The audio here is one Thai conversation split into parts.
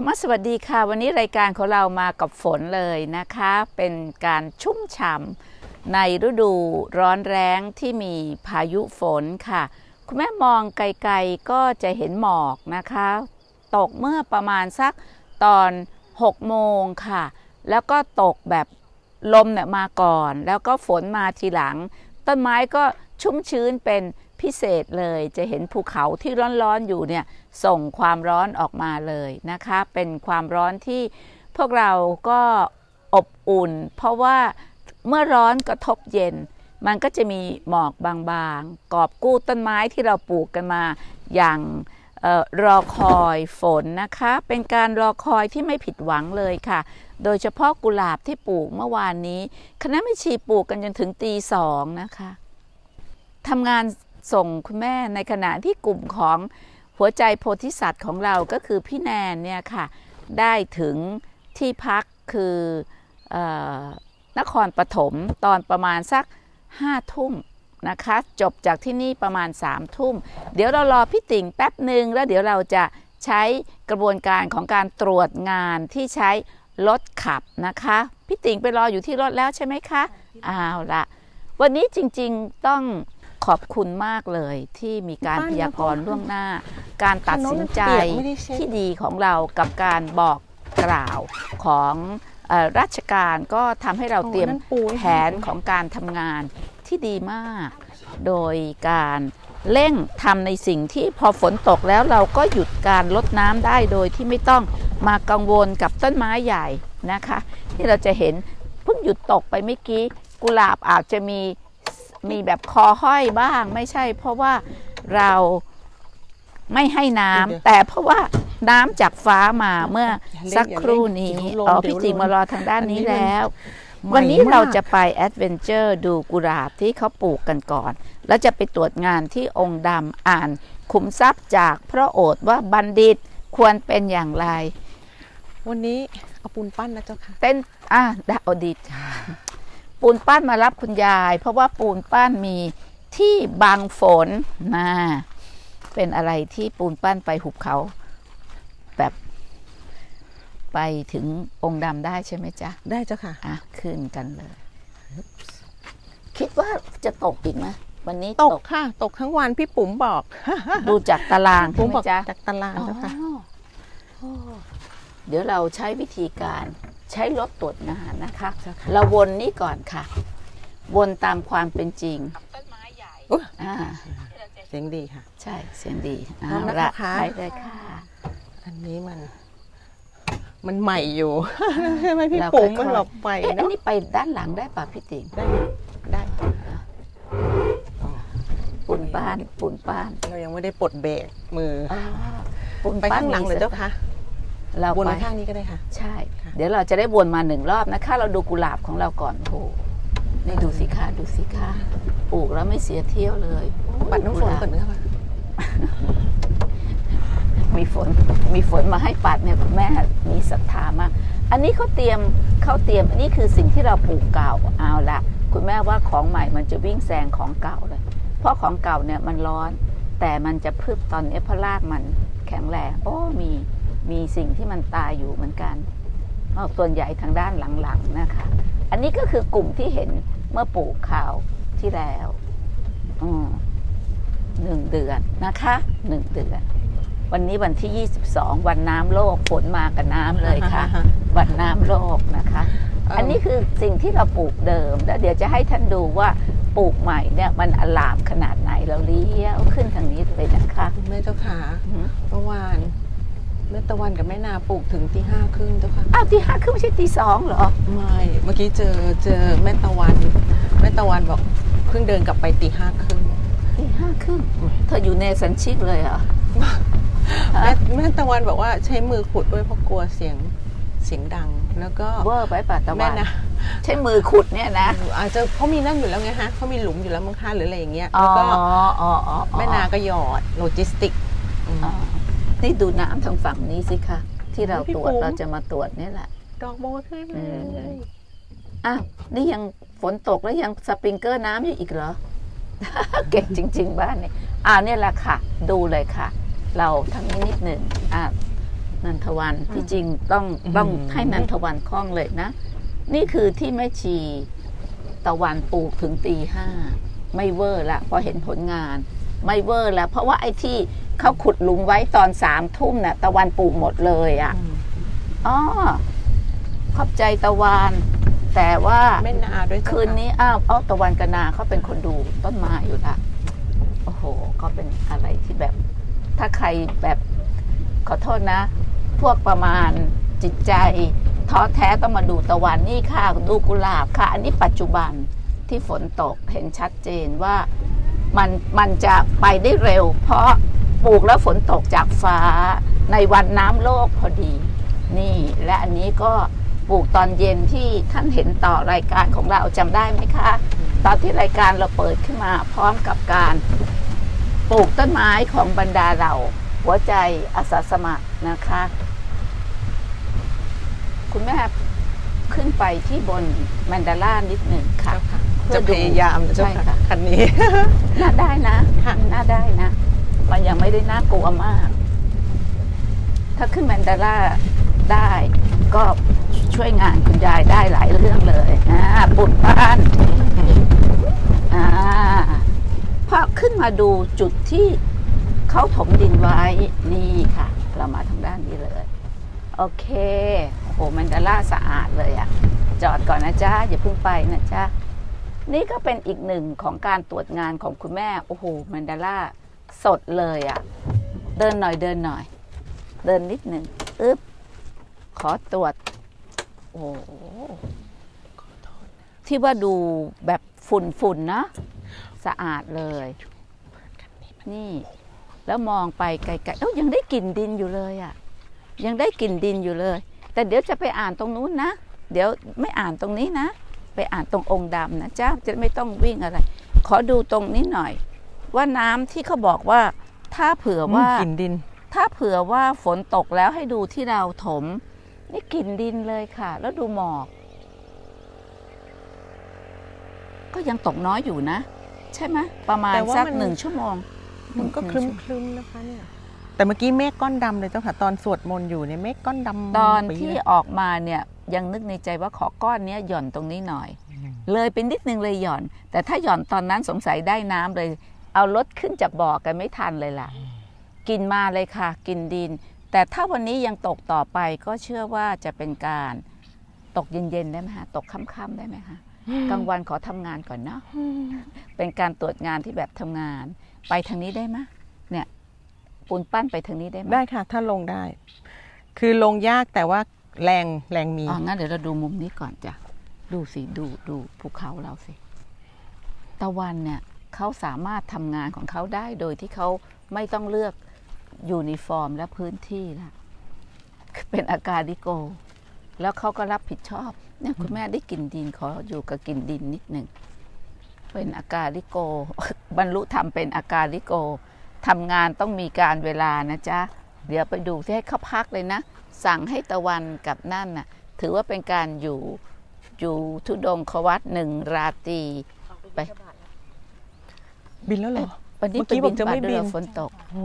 รรมสวัสดีค่ะวันนี้รายการของเรามากับฝนเลยนะคะเป็นการชุ่มฉ่ำในฤดูร้อนแรงที่มีพายุฝนค่ะคุณแม่มองไกลๆก็จะเห็นหมอกนะคะตกเมื่อประมาณสักตอน6 โมงค่ะแล้วก็ตกแบบลมเนี่ยมาก่อนแล้วก็ฝนมาทีหลังต้นไม้ก็ชุ่มชื้นเป็นพิเศษเลยจะเห็นภูเขาที่ร้อนๆอยู่เนี่ยส่งความร้อนออกมาเลยนะคะเป็นความร้อนที่พวกเราก็อบอุ่นเพราะว่าเมื่อร้อนกระทบเย็นมันก็จะมีหมอกบางๆกอบกู้ต้นไม้ที่เราปลูกกันมาอย่างรอคอยฝนนะคะเป็นการรอคอยที่ไม่ผิดหวังเลยค่ะโดยเฉพาะกุหลาบที่ปลูกเมื่อวานนี้คณะแม่ชีปลูกกันจนถึงตี 2นะคะทำงานส่งคุณแม่ในขณะที่กลุ่มของหัวใจโพธิสัตว์ของเราก็คือพี่แนนเนี่ยค่ะได้ถึงที่พักคือนครปฐมตอนประมาณสัก5 ทุ่มนะคะจบจากที่นี่ประมาณ3 ทุ่มเดี๋ยวเรารอพี่ติ่งแป๊บหนึ่งแล้วเดี๋ยวเราจะใช้กระบวนการของการตรวจงานที่ใช้รถขับนะคะพี่ติ่งไปรออยู่ที่รถแล้วใช่ไหมคะเอาละวันนี้จริงๆต้องขอบคุณมากเลยที่มีการพยากรณ์ล่วงหน้าการตัดสินใจที่ดีของเรากับการบอกกล่าวของราชการก็ทำให้เราเตรียมแผนของการทำงานที่ดีมากโดยการเร่งทำในสิ่งที่พอฝนตกแล้วเราก็หยุดการลดน้ำได้โดยที่ไม่ต้องมากังวลกับต้นไม้ใหญ่นะคะที่เราจะเห็นเพิ่งหยุดตกไปเมื่อกี้กุหลาบอาจจะมีแบบคอห้อยบ้างไม่ใช่เพราะว่าเราไม่ให้น้ำแต่เพราะว่าน้ำจากฟ้ามาเมื่อสักครู่นี้พี่จิงมารอทางด้านนี้แล้ววันนี้เราจะไปแอดเวนเจอร์ดูกุหลาบที่เขาปลูกกันก่อนแล้วจะไปตรวจงานที่องค์ดำอ่านขุมทรัพย์จากพระโอษฐ์ว่าบัณฑิตควรเป็นอย่างไรวันนี้เอาปูนปั้นนะเจ้าค่ะเต้นดาวดิปูนปั้นมารับคุณยายเพราะว่าปูนปั้นมีที่บังฝนนะเป็นอะไรที่ปูนปั้นไปหุบเขาแบบไปถึงองค์ดำได้ใช่ไหมจ๊ะได้เจ้าค่ะขึ้นกันเลยคิดว่าจะตกอีกไหมวันนี้ตกค่ะตกทั้งวันพี่ปุ๋มบอกดูจากตารางใช่ไหมจ๊ะจากตารางเจ้าค่ะเดี๋ยวเราใช้วิธีการใช้รถตรวจงานนะคะเราวนนี่ก่อนค่ะวนตามความเป็นจริงต้นไม้ใหญ่เสียงดีค่ะใช่เสียงดีละใช้ได้ค่ะอันนี้มันใหม่อยู่ใช่ไหมพี่ปุ๋มมันหลบไปเนาะนี่ไปด้านหลังได้ป่ะพี่ติ๋งได้ปูนป้านเรายังไม่ได้ปลดเบรกมือไปข้างหลังเลยเจ้าค่ะเราวนไปข้างนี้ก็ได้ค่ะใช่เดี๋ยวเราจะได้วนมา1 รอบนะคะเราดูกุหลาบของเราก่อนโอ้นี่ดูสิค่ะปลูกแล้วไม่เสียเที่ยวเลยปัดน้ำฝนก่อนนะคะมีฝนมาให้ปัดเนี่ยคุณแม่มีศรัทธามากอันนี้เขาเตรียมอันนี้คือสิ่งที่เราปลูกเก่าเอาละคุณแม่ว่าของใหม่มันจะวิ่งแซงของเก่าเลยเพราะของเก่าเนี่ยมันร้อนแต่มันจะพึบตอนนี้เพราะรากมันแข็งแรงมีสิ่งที่มันตายอยู่เหมือนกันส่วนใหญ่ทางด้านหลังๆนะคะอันนี้ก็คือกลุ่มที่เห็นเมื่อปลูกข้าวที่แล้ว1 เดือนนะคะ1 เดือนวันนี้วันที่22วันน้ำโลกฝนมากับน้ำเลยค่ะวันน้ำโลกนะคะอันนี้คือสิ่งที่เราปลูกเดิมแล้วเดี๋ยวจะให้ท่านดูว่าปลูกใหม่เนี่ยมันอลามขนาดไหนเราเลี้ยวขึ้นทางนี้เลยนะคะคุณแม่เจ้าขาเมื่อวานแม่ตะวันกับแม่นาปลูกถึงตี 5 ครึ่งเจ้าค่ะตี 5 ครึ่งไม่ใช่ตี 2เหรอไม่เมื่อกี้เจอแม่ตะวันบอกเพิ่งเดินกลับไปตี 5 ครึ่งตี 5 ครึ่งเธออยู่ในสันชิกเลยเหรอแม่ตะวันบอกว่าใช้มือขุดด้วยเพราะกลัวเสียงดังแล้วก็เวอร์ไปป่ะตะวันนะใช้มือขุดเนี่ยนะอาจจะเขามีนั่นอยู่แล้วไงฮะเขามีหลุมอยู่แล้วมั้งคะหรืออะไรอย่างเงี้ยแล้วก็แม่นาก็หยอดโลจิสติกนี่ดูน้ำทางฝั่งนี้สิคะที่เราตรวจเราจะมาตรวจนี่แหละดอกโบขึ้นเลยนี่ยังฝนตกแล้วยังสปริงเกอร์น้ำอยู่อีกเหรอ เก่งจริงๆบ้านนี่เนี่ยแหละค่ะดูเลยค่ะเราทางนี้นิดหนึ่งนันทวันที่จริงต้องให้นันทวันคล่องเลยนะนี่คือที่แม่ชีตะวันปลูกถึงตี 5ไม่เวอร์ละพอเห็นผลงานไม่เวอร์แล้วเพราะว่าไอ้ที่เขาขุดหลุมไว้ตอน3 ทุ่มน่ะตะวันปลูกหมดเลยอ่ะอ๋อขอบใจตะวันแต่ว่าแม่นาด้วยคืนนี้ตะวันกนาเขาเป็นคนดูต้นไม้อยู่ละโอ้โหก็เป็นอะไรที่แบบถ้าใครแบบขอโทษนะพวกประมาณจิตใจท้อแท้ต้องมาดูตะวันนี่ค่ะดูกุหลาบค่ะอันนี้ปัจจุบันที่ฝนตกเห็นชัดเจนว่ามันจะไปได้เร็วเพราะปลูกแล้วฝนตกจากฟ้าในวันน้ำโลกพอดีนี่และอันนี้ก็ปลูกตอนเย็นที่ท่านเห็นต่อรายการของเราจำได้ไหมคะตอนที่รายการเราเปิดขึ้นมาพร้อมกับการปลูกต้นไม้ของบรรดาเราหัวใจอาสาสมัครนะคะคุณแม่ขึ้นไปที่บนแมนดาร่านิดหนึ่งค่ะจะพยายามใช่ค่ะคันนี้น่าได้นะน่าได้นะมันยังไม่ได้น่ากลัวมากถ้าขึ้นแมนดาร่าได้ก็ช่วยงานคุณยายได้หลายเรื่องเลยปลูกบ้านพอขึ้นมาดูจุดที่เขาถมดินไว้นี่ค่ะเรามาทางด้านนี้เลยโอเคโอ้โหแมนดาร่าสะอาดเลยอ่ะจอดก่อนนะจ๊ะอย่าเพิ่งไปนะจ๊ะนี่ก็เป็นอีกหนึ่งของการตรวจงานของคุณแม่โอ้โหแมนดาร่าสดเลยอ่ะเดินหน่อยเดินนิดหนึ่งขอตรวจโอ้ที่ว่าดูแบบฝุ่นนะสะอาดเลยนี่แล้วมองไปไกลๆยังได้กลิ่นดินอยู่เลยอ่ะยังได้กลิ่นดินอยู่เลยแต่เดี๋ยวจะไปอ่านตรงนู้นนะเดี๋ยวไม่อ่านตรงนี้นะไปอ่านตรงองค์ดำนะเจ้าจะไม่ต้องวิ่งอะไรขอดูตรงนี้หน่อยว่าน้ำที่เขาบอกว่าถ้าเผื่อว่ากลิ่นดินถ้าเผื่อว่าฝนตกแล้วให้ดูที่เราถมนี่กลิ่นดินเลยค่ะแล้วดูหมอกก็ยังตกน้อยอยู่นะใช่ไหมประมาณสัก1 ชั่วโมงมันก็คลึ้มนะคะเนี่ยแต่เมื่อกี้เมฆก้อนดำเลยเจ้าค่ะตอนสวดมนต์อยู่เนี่ยเมฆก้อนดำตอนที่ออกมาเนี่ยยังนึกในใจว่าขอก้อนนี้หย่อนตรงนี้หน่อยเลยเป็นนิดนึงเลยหย่อนแต่ถ้าหย่อนตอนนั้นสงสัยได้น้ำเลยเอารถขึ้นจากบ่อกันไม่ทันเลยล่ะกินมาเลยค่ะกินดินแต่ถ้าวันนี้ยังตกต่อไปก็เชื่อว่าจะเป็นการตกเย็นๆได้ไหมคะตกค่ำๆได้ไหมคะกลางวันขอทำงานก่อนเนาะเป็นการตรวจงานที่แบบทำงานไปทางนี้ได้ไหมเนี่ยปูนปั้นไปทางนี้ได้ไหมได้ค่ะถ้าลงได้คือลงยากแต่ว่าแรงมีงั้นเดี๋ยวเราดูมุมนี้ก่อนจ้ะดูสิดูภูเขาเราสิตะวันเนี่ยเขาสามารถทำงานของเขาได้โดยที่เขาไม่ต้องเลือกยูนิฟอร์มและพื้นที่ละเป็นอากาลิโกแล้วเขาก็รับผิดชอบเนี่ยคุณแม่ได้กลิ่นดินขออยู่กับกลิ่นดินนิดหนึ่งเป็นอากาลิโกบรรลุธรรมเป็นอากาลิโกทำงานต้องมีการเวลานะจ๊ะเดี๋ยวไปดูที่ให้เขาพักเลยนะสั่งให้ตะวันกับนั่นน่ะถือว่าเป็นการอยู่ทุดงควัต1 ราตรีไปบินแล้วเหรอวันนี้ไปบินบัตรด้วยฝนตกโอ้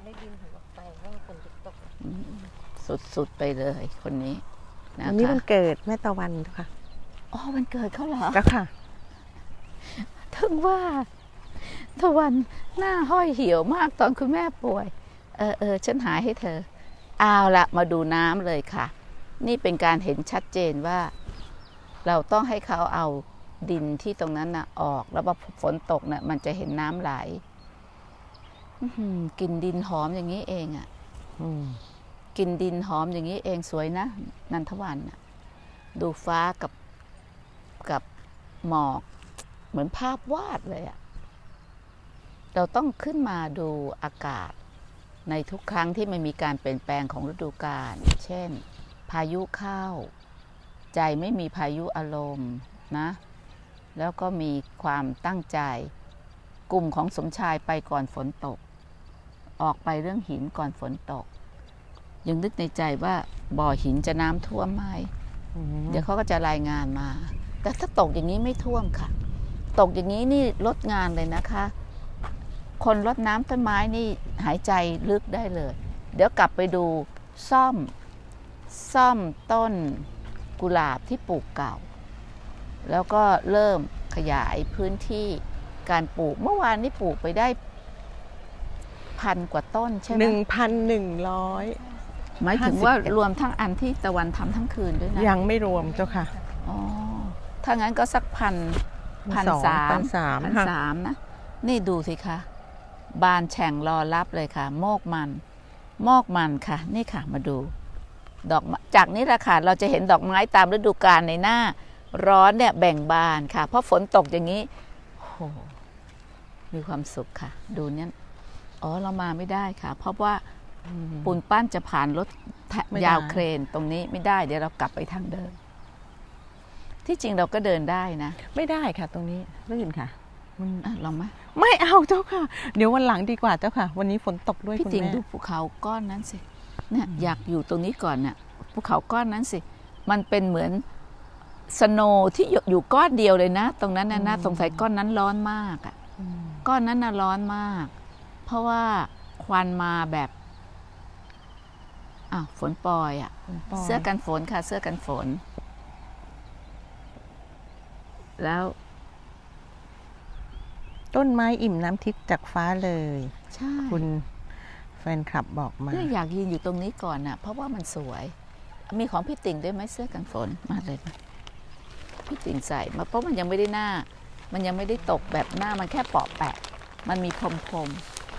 สุดไปเลยคนนี้นะคะวันนี้วันเกิดแม่ตะวันค่ะวันเกิดเขาเหรอแล้วค่ะถึงว่าตะวันหน้าห้อยเหี่ยวมากตอนคุณแม่ป่วยฉันหายให้เธอเอาละมาดูน้ำเลยค่ะนี่เป็นการเห็นชัดเจนว่าเราต้องให้เขาเอาดินที่ตรงนั้นน่ะออกแล้วพอฝนตกน่ะมันจะเห็นน้ำไหลกลิ่นดินหอมอย่างนี้เองอ่ะกลิ่นดินหอมอย่างนี้เองสวยนะนันทวันน่ะดูฟ้ากับหมอกเหมือนภาพวาดเลยอ่ะเราต้องขึ้นมาดูอากาศในทุกครั้งที่มันมีการเปลี่ยนแปลงของฤดูกาลเช่นพายุเข้าใจไม่มีพายุอารมณ์นะแล้วก็มีความตั้งใจกลุ่มของสมชายไปก่อนฝนตกออกไปเรื่องหินก่อนฝนตกยังนึกในใจว่าบ่อหินจะน้ำท่วมไหมเดี๋ยวเขาก็จะรายงานมาแต่ถ้าตกอย่างนี้ไม่ท่วมค่ะตกอย่างนี้นี่ลดงานเลยนะคะคนรดน้ำต้นไม้นี่หายใจลึกได้เลยเดี๋ยวกลับไปดูซ่อมต้นกุหลาบที่ปลูกเก่าแล้วก็เริ่มขยายพื้นที่การปลูกเมื่อวานนี้ปลูกไปได้1,000 กว่าต้นใช่ไหม 1,100 หมายถึงว่ารวมทั้งอันที่ตะวันทำทั้งคืนด้วยนะยังไม่รวมเจ้าค่ะอ๋อถ้างั้นก็สัก1,300นะนี่ดูสิคะบานแฉ่งรอรับเลยค่ะโมกมันค่ะนี่ค่ะมาดูดอกจากนี้แหละค่ะเราจะเห็นดอกไม้ตามฤดูกาลในหน้าร้อนเนี่ยแบ่งบานค่ะเพราะฝนตกอย่างนี้โอ้มีความสุขค่ะดูเนี่ยเรามาไม่ได้ค่ะเพราะว่าปูนปั้นจะผ่านรถยาวเครนตรงนี้ไม่ได้เดี๋ยวเรากลับไปทางเดิมที่จริงเราก็เดินได้นะไม่ได้ค่ะตรงนี้ลื่นค่ะลองไหมไม่เอาเจ้าค่ะเดี๋ยววันหลังดีกว่าเจ้าค่ะวันนี้ฝนตกด้วยพี่จริงดูภูเขาก้อนนั้นสิเนี่ยอยากอยู่ตรงนี้ก่อนเนี่ยภูเขาก้อนนั้นสิมันเป็นเหมือนสโนว์ที่อยู่ก้อนเดียวเลยนะตรงนั้นนะสงสัยก้อนนั้นร้อนมากอ่ะก้อนนั้นน่ะร้อนมากเพราะว่าควันมาแบบฝนปล่อยเสื้อกันฝนค่ะเสื้อกันฝนแล้วต้นไม้อิ่มน้ำทิพย์จากฟ้าเลยใช่คุณแฟนคลับบอกมาอยากยืนอยู่ตรงนี้ก่อนน่ะเพราะว่ามันสวยมีของพี่ติ่งด้วยไหมเสื้อกันฝนมาเลยพี่ติ่งใส่มาเพราะมันยังไม่ได้หน้ามันยังไม่ได้ตกแบบหน้ามันแค่เปาะแปะมันมีพรม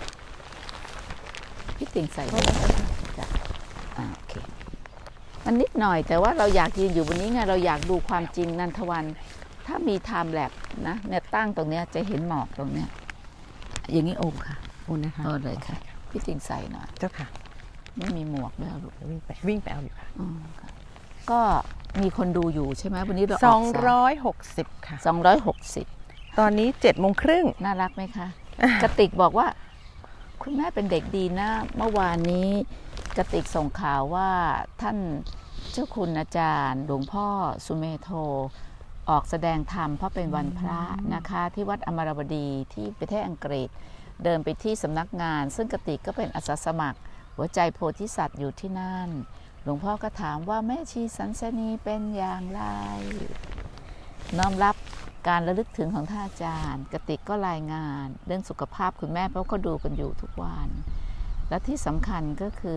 พี่ติ่งใส่ได้จ้ะโอเคมันนิดหน่อยแต่ว่าเราอยากยืนอยู่บนนี้ไงเราอยากดูความจริงนันทวันถ้ามีไทม์แลปนะเนี่ยตั้งตรงเนี้ยจะเห็นหมอกตรงเนี้ยอย่างนี้โอค่ะโอ้นะคะเลยค่ะพี่ติ่งใส่หน่อยเจ้าค่ะไม่มีหมวกด้วยลูกวิ่งไปเอาอยู่ค่ะก็มีคนดูอยู่ใช่ไหมวันนี้เรา 260ค่ะ 260 ตอนนี้7:30 น่ารักไหมคะกติกบอกว่าคุณแม่เป็นเด็กดีนะเมื่อวานนี้กติกส่งข่าวว่าท่านเจ้าคุณอาจารย์หลวงพ่อสุเมโธออกแสดงธรรมเพราะเป็นวันพระนะคะที่วัดอมรวดีที่ประเทศอังกฤษเดินไปที่สำนักงานซึ่งกติกก็เป็นอาสาสมัครหัวใจโพธิสัตว์อยู่ที่นั่นหลวงพ่อก็ถามว่าแม่ชีสันสนีเป็นอย่างไรน้อมรับการระลึกถึงของท่านอาจารย์กติกก็รายงานเรื่องสุขภาพคุณแม่เพราะเขาดูกันอยู่ทุกวันและที่สำคัญก็คือ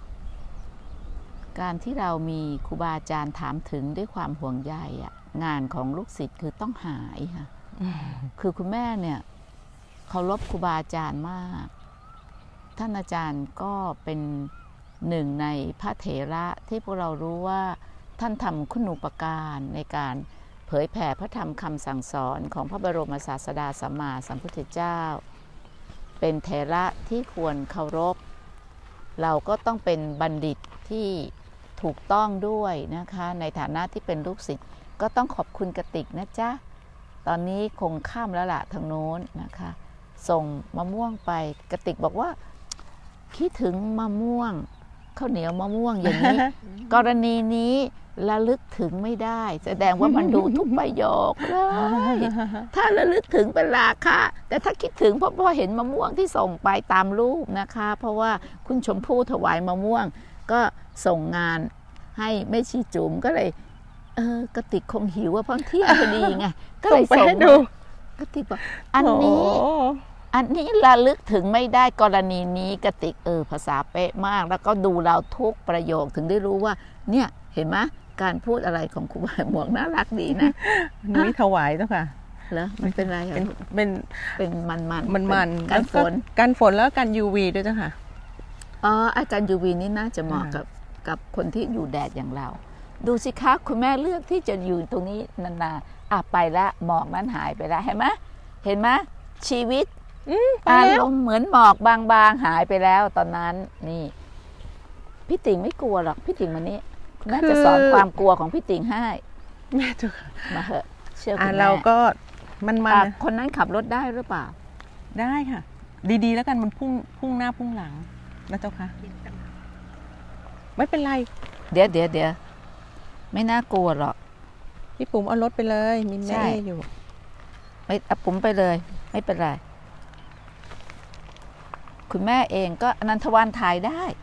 การที่เรามีครูบาอาจารย์ถามถึงด้วยความห่วงใยงานของลูกศิษย์คือต้องหายค่ะคือคุณแม่เนี่ยเคารพครูบาอาจารย์มากท่านอาจารย์ก็เป็นหนึ่งในพระเถระที่พวกเรารู้ว่าท่านทำคุณูปการในการเผยแผ่พระธรรมคำสั่งสอนของพระบรมศาสดาสัมมาสัมพุทธเจ้าเป็นเถระที่ควรเคารพเราก็ต้องเป็นบัณฑิตที่ถูกต้องด้วยนะคะในฐานะที่เป็นลูกศิษย์ก็ต้องขอบคุณกติกนะจ๊ะตอนนี้คงข้ามแล้วล่ะทางโน้นนะคะส่งมะม่วงไปกติกบอกว่าคิดถึงมะม่วงข้าวเหนียวมะม่วงอย่างนี้ กรณีนี้ระลึกถึงไม่ได้แสดงว่ามันดูทุกประโยคเลยถ้าระลึกถึงเป็นราคะแต่ถ้าคิดถึงเพราะเห็นมะม่วงที่ส่งไปตามรูปนะคะเพราะว่าคุณชมพู่ถวายมะม่วงก็ส่งงานให้แม่ชีจุ๋มก็เลยกติกคงหิวว่าเพราะเที่ยงพอดีไงก็เลยส่งให้ดูกติกบอกอันนี้ระลึกถึงไม่ได้กรณีนี้กติกภาษาเป๊ะมากแล้วก็ดูเราทุกประโยคถึงได้รู้ว่าเนี่ยเห็นไหมการพูดอะไรของครูบาหมวกน่ารักดีนะนี่ถวายเจ้าค่ะเหรอมันเป็นอะไรเป็นมันกันฝนแล้วกัน UV ด้วยเจ้าค่ะอาการ UV นี่น่าจะเหมาะกับคนที่อยู่แดดอย่างเราดูสิคะคุณแม่เลือกที่จะอยู่ตรงนี้นานๆไปแล้วหมอกนั้นหายไปแล้วเห็นไหมชีวิตอารมณ์เหมือนหมอกบางๆหายไปแล้วตอนนั้นนี่พี่ติ่งไม่กลัวหรอกพี่ติ่งวันนี้แม่จะสอนความกลัวของพี่ติ่งให้แม่ถูกมาเหอะเชื่อคุณแม่เราก็มันคนนั้นขับรถได้หรือเปล่าได้ค่ะดีๆแล้วกันมันพุ่งหน้าพุ่งหลังนะเจ้าค่ะไม่เป็นไรเดี๋ยวไม่น่ากลัวหรอกพี่ปุ๋มเอารถไปเลยมีแม่อยู่ไม่เอาปุ๋มไปเลยไม่เป็นไรคุณแม่เองก็อนันทวันถ่ายได้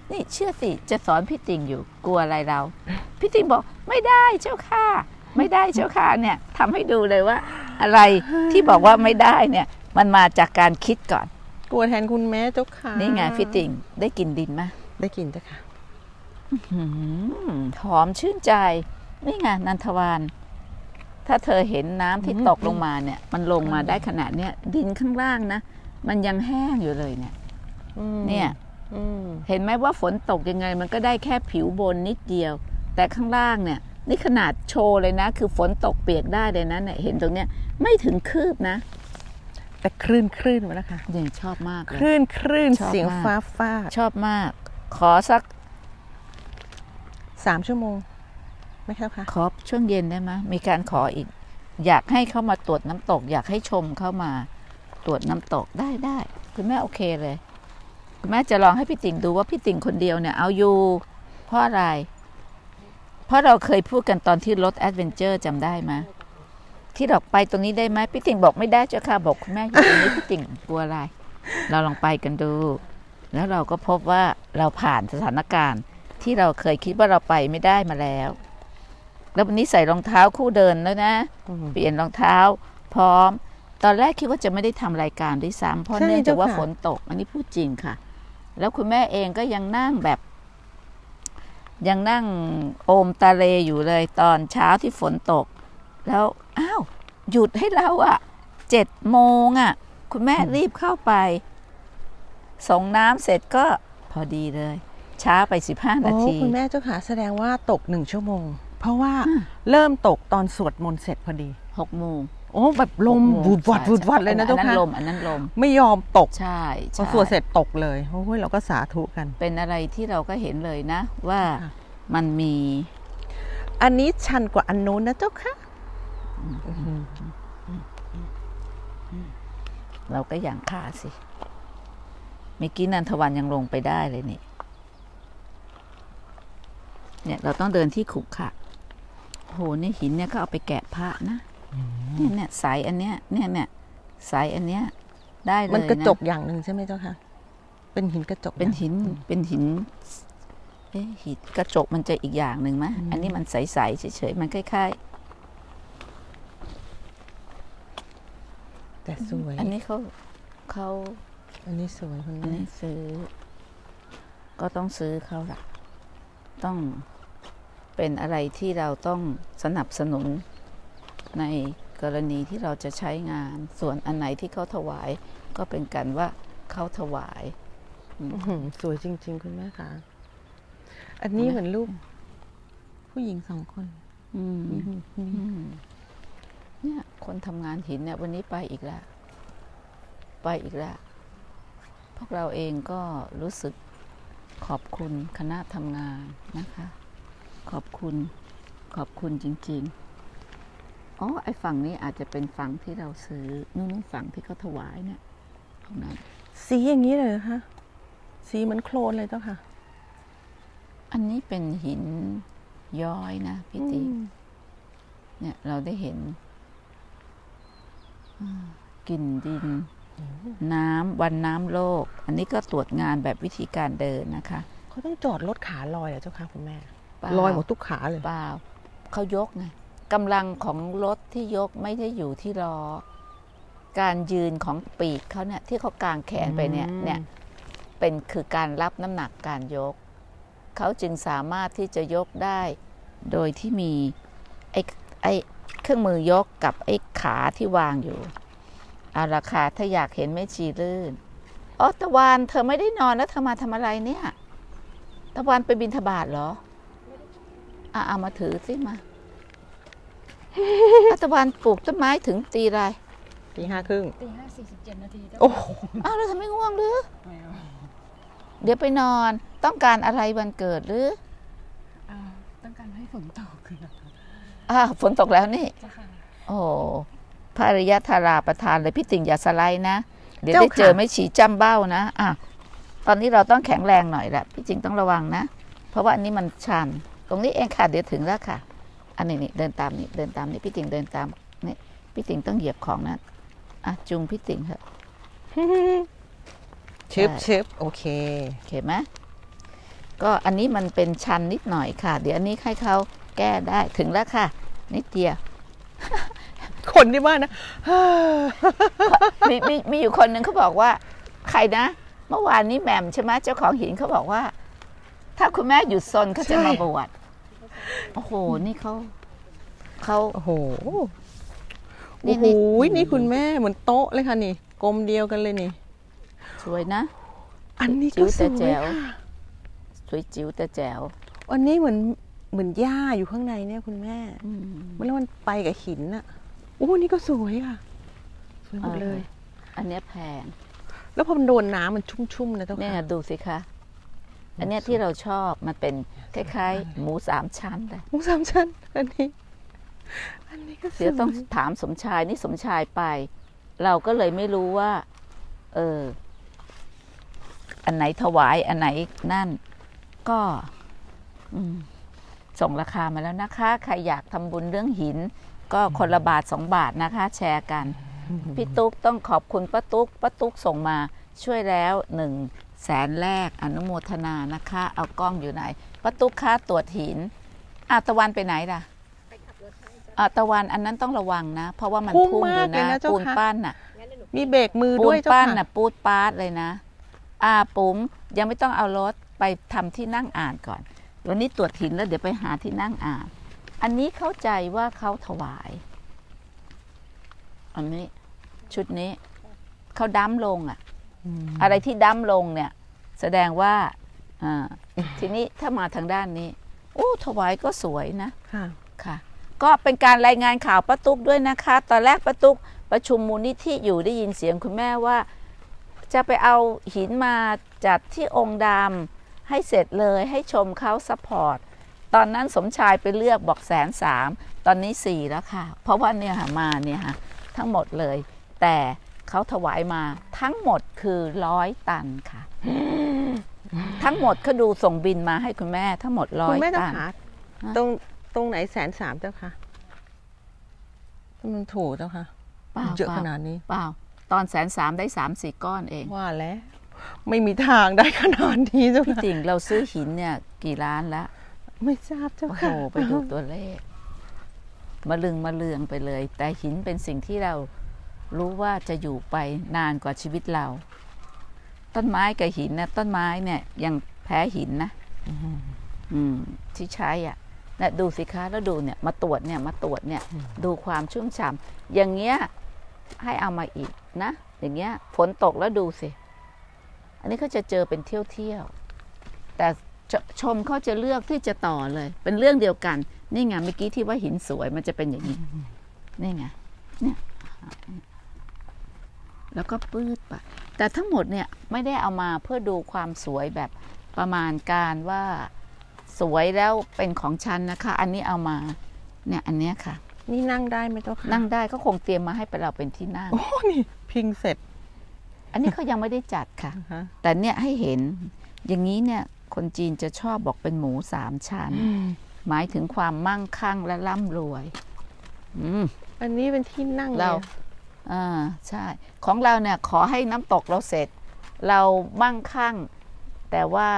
นี่เชื่อสิจะสอนพี่ติ่งอยู่กลัวอะไรเราพี่ติ่งบอกไม่ได้เจ้าค่ะไม่ได้เจ้าค่ะเนี่ยทำให้ดูเลยว่า อะไรที่บอกว่าไม่ได้เนี่ยมันมาจากการคิดก่อนกลัวแทนคุณแม่เจ้าค่ะนี่ไงพี่ติ่งได้กินดินไหมได้กินเจ้าค่ะหอมชื่นใจนี่ไงนันทวานถ้าเธอเห็นน้ำที่ตกลงมาเนี่ยมันลงมาได้ขนาดเนี้ยดินข้างล่างนะมันยังแห้งอยู่เลยเนี่ยเห็นไหมว่าฝนตกยังไงมันก็ได้แค่ผิวบนนิดเดียวแต่ข้างล่างเนี่ยนี่ขนาดโชว์เลยนะคือฝนตกเปียกได้เลยนะเนี่ยเห็นตรงเนี้ยไม่ถึงคืบนะแต่คลื่นมาแล้วค่ะยังชอบมากคลื่นเสียงฟ้าชอบมากขอสัก 3 ชั่วโมงไม่ครับค่ะขอช่วงเย็นได้ไหมมีการขออีกอยากให้เข้ามาตรวจน้ำตกอยากให้ชมเข้ามาตรวจน้ำตกได้คุณแม่โอเคเลยคุณแม่จะลองให้พี่ติ่งดูว่าพี่ติ่งคนเดียวเนี่ยเอาอยู่เพราะอะไรเพราะเราเคยพูดกันตอนที่รถแอดเวนเจอร์จำได้ไหมที่เราไปตรงนี้ได้ไหมพี่ติ่งบอกไม่ได้เจ้าค่ะบอกคุณแม่อยู่ตรงนี้พี่ติ่งกลัวอะไรเราลองไปกันดูแล้วเราก็พบว่าเราผ่านสถานการณ์ที่เราเคยคิดว่าเราไปไม่ได้มาแล้ววันนี้ใส่รองเท้าคู่เดินแล้วนะเปลี่ยนรองเท้าพร้อมตอนแรกคิดว่าจะไม่ได้ทำรายการด้วยซ้ำเพราะเนื่องจากว่าฝนตกอันนี้พูดจริงค่ะแล้วคุณแม่เองก็ยังนั่งโอมตาเลอยู่เลยตอนเช้าที่ฝนตกแล้วอ้าวหยุดให้เรา7 โมงคุณแม่รีบเข้าไปส่งน้ำเสร็จก็พอดีเลยช้าไป15 นาทีคุณแม่เจ้าค่ะแสดงว่าตก1 ชั่วโมงเพราะว่าเริ่มตกตอนสวดมนต์เสร็จพอดี 6 โมงแบบลมวูดวัดเลยนะเจ้าค่ะอันนั้นลมไม่ยอมตกใช่พอสวดเสร็จตกเลยเราก็สาธุกันเป็นอะไรที่เราก็เห็นเลยนะว่ามันมีอันนี้ชันกว่าอันนู้นนะเจ้าค่ะเราก็อย่างขาสิเมื่อกี้นันทวันยังลงไปได้เลยเนี่ยเราต้องเดินที่ขรุขระโหนี่หินเนี่ยเขาเอาไปแกะพระนะเนี่ยสายอันเนี้ยเนี่ยสายอันเนี้ยได้เลยนะมันกระจกอย่างหนึ่งใช่ไหมเจ้าค่ะเป็นหินกระจกเป็นหินหินกระจกมันจะอีกอย่างหนึ่งไหมอันนี้มันใสๆเฉยๆมันคล้ายๆแต่สวยอันนี้เขาอันนี้สวยอันนี้ซื้อก็ต้องซื้อเขาล่ะต้องเป็นอะไรที่เราต้องสนับสนุนในกรณีที่เราจะใช้งานส่วนอันไหนที่เขาถวายก็เป็นกันว่าเขาถวายสวยจริงๆคุณแม่คะอันนี้เหมือนรูปผู้หญิง2 คนเนี่ยคนทำงานหินเนี่ยวันนี้ไปอีกแล้วพวกเราเองก็รู้สึกขอบคุณคณะทำงานนะคะขอบคุณจริงๆไอ้ฝั่งนี้อาจจะเป็นฝั่งที่เราซื้อนู่นฝั่งที่เขาถวายเนี่ยตรงนั้นสีอย่างนี้เลยคะสีเหมือนโคลนเลยเจ้าค่ะอันนี้เป็นหินย้อยนะพี่ติเนี่ยเราได้เห็นกลิ่นดินน้ำวันน้ำโลกอันนี้ก็ตรวจงานแบบวิธีการเดินนะคะเขาต้องจอดรถขาลอยเหรอเจ้าค่ะคุณแม่ลอยหมดทุกขาเลยเปล่าเขายกไงกำลังของรถที่ยกไม่ได้อยู่ที่ล้อการยืนของปีกเขาเนี่ยที่เขากางแขนไปเนี่ยเป็นคือการรับน้ำหนักการยกเขาจึงสามารถที่จะยกได้โดยที่มีไอ้เครื่องมือยกกับไอ้ขาที่วางอยู่เอาละค่ะถ้าอยากเห็นแม่ชีลื่นตะวันเธอไม่ได้นอนแล้วเธอมาทำอะไรเนี่ยตะวันไปบิณฑบาตเหรอเอามาถือสิมาตะวันปลูกต้นไม้ถึงตีอะไรตี 5 ครึ่งตี 5:47 นาทีโอ้แล้วทำไมง่วงหรือเดี๋ยวไปนอนต้องการอะไรวันเกิดหรือต้องการให้ฝนตกฝนตกแล้วนี่โอ้พระอริยธาราประทานเลยพี่ติ่งอย่าสไลด์นะเดี๋ยวได้เจอไม่ฉี่จำเบ้านะตอนนี้เราต้องแข็งแรงหน่อยแหละพี่ติ่งต้องระวังนะเพราะว่าอันนี้มันชันตรงนี้เองค่ะเดี๋ยวถึงแล้วค่ะอันนี้เดินตามนี่พี่ติ่งเดินตามนี่พี่ติ่งต้องเหยียบของนะจุงพี่ติ่งเถอะชึบโอเคไหมก็อันนี้มันเป็นชันนิดหน่อยค่ะ เดี๋ยวอันนี้ให้เขาแก้ได้ถึงแล้วค่ะนิดเดียวคนที่บ้านนะมีอยู่คนหนึ่งเขาบอกว่าใครนะ เมื่อวานนี้แหม่มใช่ไหมเจ้าของหินเขาบอกว่า ถ้าคุณแม่หยุดซนเขาจะมาบวชโอ้โหนี่เขาโอ้โหนี่คุณแม่เหมือนโต๊ะเลยค่ะนี่กลมเดียวกันเลยนี่สวยนะอันนี้ก็สวยค่ะสวยจิ๋วแต่แจ๋วอันนี้เหมือนหญ้าอยู่ข้างในเนี่ยคุณแม่เมื่อมันไปกับหินอ่ะโอ้นี่ก็สวยค่ะสวยหมดเลยอันนี้แพงแล้วพอมันโดนน้ำมันชุ่มๆนะเจ้าค่ะเนี่ยดูสิคะอันนี้ที่เราชอบมันเป็นคล้ายๆหมู3 ชั้นเลยหมู3 ชั้นอันนี้ก็เดี๋ยวต้องถามสมชายนี่สมชายไปเราก็เลยไม่รู้ว่าอันไหนถวายอันไหนนั่นก็ส่งราคามาแล้วนะคะใครอยากทำบุญเรื่องหินก็คนละบาท2 บาทนะคะแชร์กันพี่ตุ๊กต้องขอบคุณป้าตุ๊กส่งมาช่วยแล้ว100,000 แรกอนุโมทนานะคะเอากล้องอยู่ไหนป้าตุ๊กคะตรวจหินตะวันไปไหนล่ะตะวันอันนั้นต้องระวังนะเพราะว่ามันพุ่งอยู่นะปูนปั้นน่ะมีเบรกมือด้วยปูนปั้นน่ะปูดปาดเลยนะปุ๋มยังไม่ต้องเอารถไปทำที่นั่งอ่านก่อนวันนี้ตรวจหินแล้วเดี๋ยวไปหาที่นั่งอ่านอันนี้เข้าใจว่าเขาถวายอันนี้ชุดนี้เขาดั้มลงอะไรที่ดั้มลงเนี่ยแสดงว่าทีนี้ถ้ามาทางด้านนี้โอ้ถวายก็สวยนะค่ะก็เป็นการรายงานข่าวป้าตุ๊กด้วยนะคะตอนแรกป้าตุ๊กประชุมมูลนิธิอยู่ได้ยินเสียงคุณแม่ว่าจะไปเอาหินมาจัดที่องค์ดำให้เสร็จเลยให้ชมเขาซัพพอร์ตตอนนั้นสมชายไปเลือกบอก130,000ตอนนี้4แล้วค่ะเพราะว่าเนี่ยมาเนี่ยค่ะทั้งหมดเลยแต่เขาถวายมาทั้งหมดคือ100 ตันค่ะทั้งหมดเขาดูส่งบินมาให้คุณแม่ทั้งหมด100 ตันคุณแม่ต้องหาตรงไหน130,000เจ้าค่ะมันถูกเจ้าค่ะเยอะขนาดนี้เปล่าตอน130,000ได้3-4 ก้อนเองว่าแล้วไม่มีทางได้ขนาดนี้เจ้าค่ะพี่ติ่งเราซื้อหินเนี่ยกี่ล้านแล้วไม่ทราบเจ้าค่ะโอ้โหไปดูตัวเลขมาเลืองไปเลยแต่หินเป็นสิ่งที่เรารู้ว่าจะอยู่ไปนานกว่าชีวิตเราต้นไม้กับหินนะต้นไม้เนี่ยยังแพ้หินนะที่ใช้นะดูสิคะแล้วดูเนี่ยมาตรวจเนี่ยดูความชุ่มฉ่ำอย่างเงี้ยให้เอามาอีกนะอย่างเงี้ยฝนตกแล้วดูสิอันนี้เขาจะเจอเป็นเที่ยวแต่ชมเขาจะเลือกที่จะต่อเลยเป็นเรื่องเดียวกันนี่ไงเมื่อกี้ที่ว่าหินสวยมันจะเป็นอย่างนี้นี่ไงเนี่ยแล้วก็ปื้ดไปแต่ทั้งหมดเนี่ยไม่ได้เอามาเพื่อดูความสวยแบบประมาณการว่าสวยแล้วเป็นของฉันนะคะอันนี้เอามาเนี่ยอันเนี้ยค่ะนี่นั่งได้ไหมเจ้าค่ะนั่งได้เขาคงเตรียมมาให้เราเป็นที่นั่งโอ้นี่พิงเสร็จอันนี้เขายังไม่ได้จัดค่ะแต่เนี่ยให้เห็นอย่างนี้เนี่ยคนจีนจะชอบบอกเป็นหมู3 ชั้นหมายถึงความมั่งคั่งและร่ำรวยอันนี้เป็นที่นั่งเราใช่ของเราเนี่ยขอให้น้ำตกเราเสร็จเรามั่งคั่งแต่ว่า